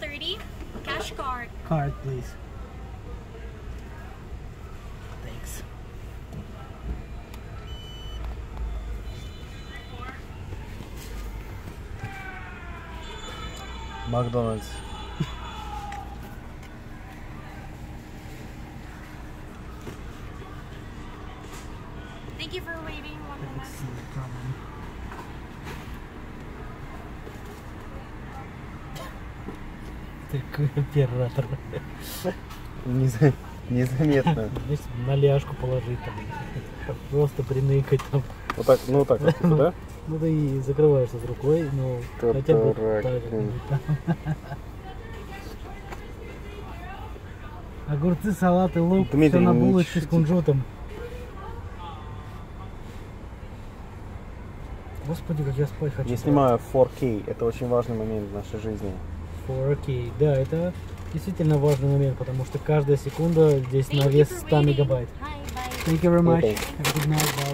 130. Cash card. Card, please. Thanks. Макдональдс. Thank you for waiting 1 moment. Такой оператор. Незаметно. Здесь на ляжку положить там. Просто приныкать там. Вот так, ну так, да? Ну ты и закрываешься с рукой, но Ты хотя бы дурак, так блин. Огурцы, салаты, лук, Дмитрий, все на ну булочке с ничего кунжутом. Господи, как я спать хочу. Я снимаю 4K, это очень важный момент в нашей жизни. 4K, да, это действительно важный момент, потому что каждая секунда здесь на Thank you вес for 100 waiting. мегабайт. Hi, bye. Thank you very much. Okay. Have a good night. Bye.